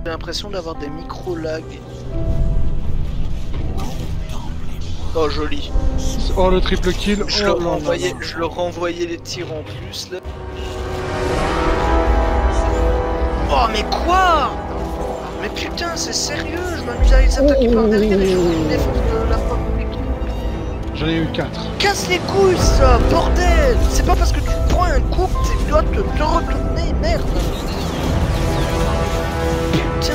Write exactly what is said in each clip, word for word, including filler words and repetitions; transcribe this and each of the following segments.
J'ai l'impression d'avoir des micro-lags. Oh joli. Oh le triple kill. Je, oh, leur non, renvoyais, non, non. je leur renvoyais les tirs en plus là. Oh mais quoi? Mais putain c'est sérieux, je m'amuse à les attaquer par derrière et je fais une défense de la part de l'équipe. J'en ai eu quatre. Casse les couilles ça, bordel! C'est pas parce que tu prends un coup que tu dois te, te retourner, merde! Putain!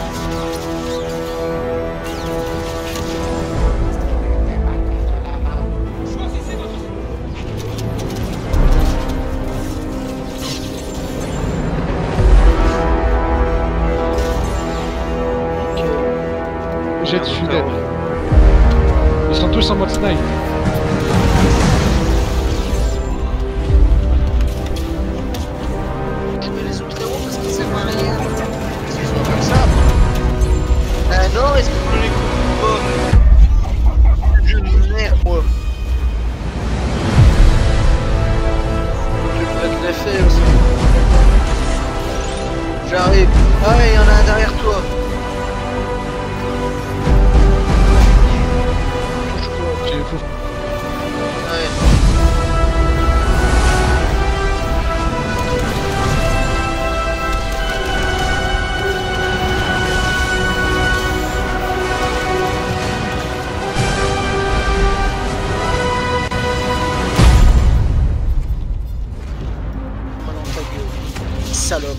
Jet je suis dead. Ils sont tous en mode snipe. Je mets les autres héros parce qu'ils servent à rien. Parce qu'ils sont comme ça. Ah non, est-ce que je les coupe pas? Je merde moi. Je vais te l'effet aussi. J'arrive. Ah il y en a un derrière toi. J'ai fou. Ouais. Oh non, ta gueule. Salope.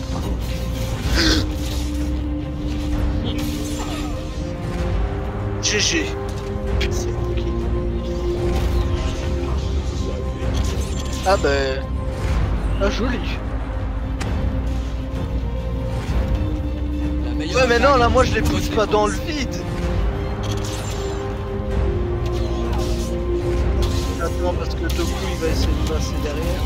G G. C'est ok. Ah ben... Ah joli. Ouais mais non là moi je les pousse pas dans le vide. Attends parce que Toku il va essayer de passer derrière.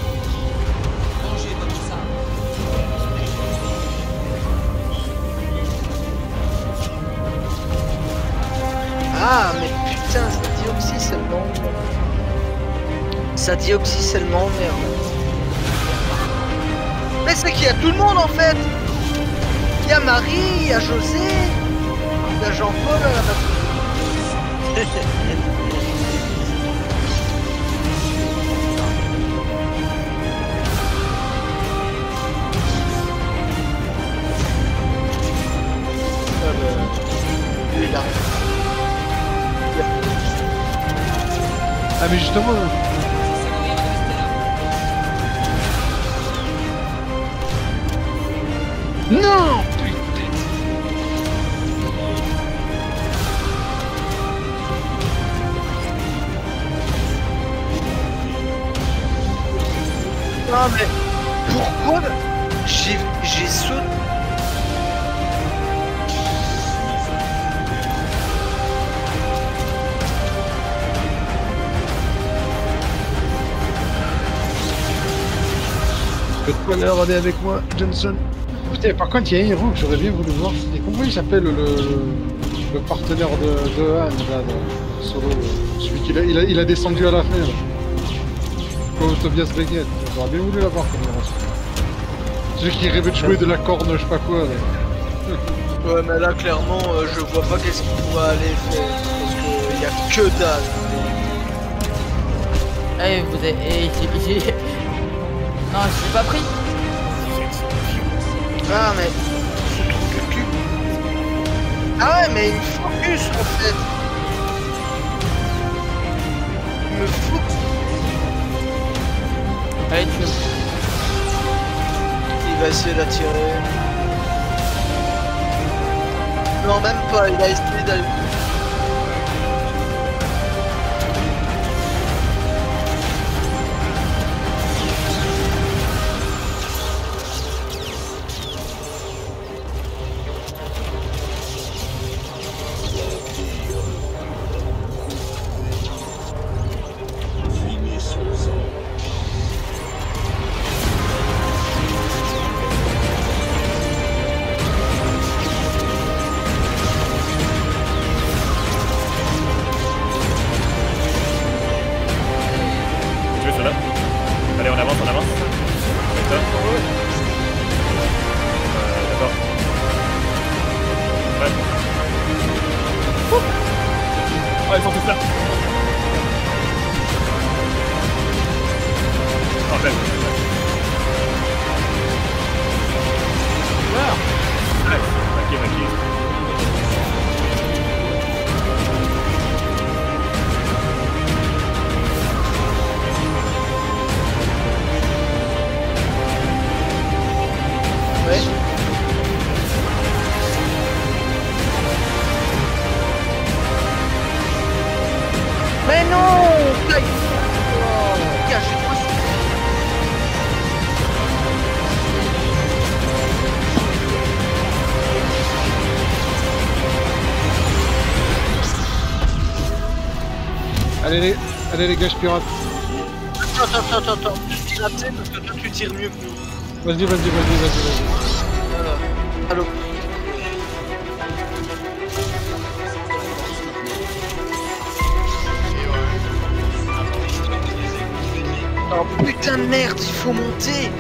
Ah mais putain ça dit aussi seulement. Ça dit aussi seulement merde. Mais c'est qu'il y a tout le monde en fait. Il y a Marie, il y a José, il y a Jean-Paul à la batterie. Ah bah, lui il arrive. Ah mais justement... Non putain. Non mais pourquoi j'ai j'ai sauté. Faites pas l'heure, allez avec moi, Johnson. Putain, par contre, il y a un héros que j'aurais bien voulu voir. Et comment il s'appelle le, le partenaire de, de Han, là, de Solo, celui qui a, il a, il a descendu à la fin, là. Comme Tobias Beckett. J'aurais bien voulu l'avoir comme héros. Celui qui rêvait de jouer de la corne, je sais pas quoi, là. Ouais mais là clairement euh, je vois pas qu'est-ce qu'il pourrait aller faire. Parce qu'il y a que dalle. Eh vous avez... Eh, j'ai... j'ai- Non, je l'ai pas pris. Ah mais ce truc de cul. Ah ouais mais il me focus en fait. Il me focus. Allez, tu veux... Il va essayer d'attirer. Non même pas, il a essayé d'aller. Allez les, allez les gars, je pirate. Attends, attends, attends, attends. Je tire à tête parce que toi tu tires mieux que nous. Vas-y, vas-y, vas-y, vas-y, vas-y. Voilà. Allô. Oh putain de merde, il faut monter.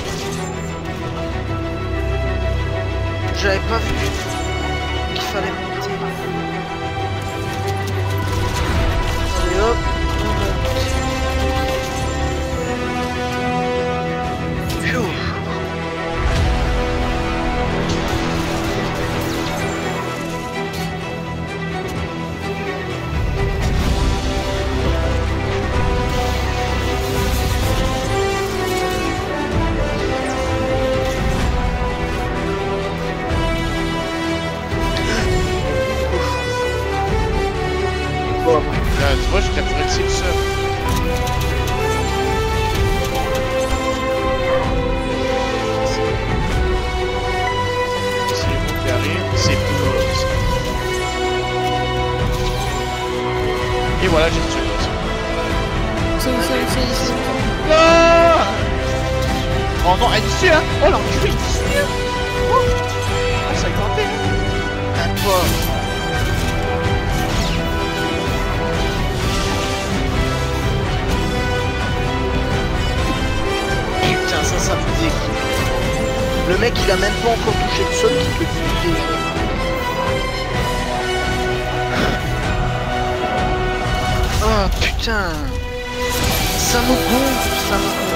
J'avais pas vu qu'il fallait monter. Allez hop, on monte. Pfiou. Là, tu vois, j'ai capturé le site seul. C'est le mot qui arrive, c'est plus. Et voilà, j'ai tué l'autre. C'est où, c'est où, c'est où, c'est où? Non. Oh non, elle est ici, hein. Oh l'enculé, il est ici, hein. Oh. Ah, ça a tenté, hein. À toi. Putain, ça, ça me dégoûte. Le mec, il a même pas encore touché le sol, qui peut buter. Oh putain. Ça me gonfle, ça me gonfle.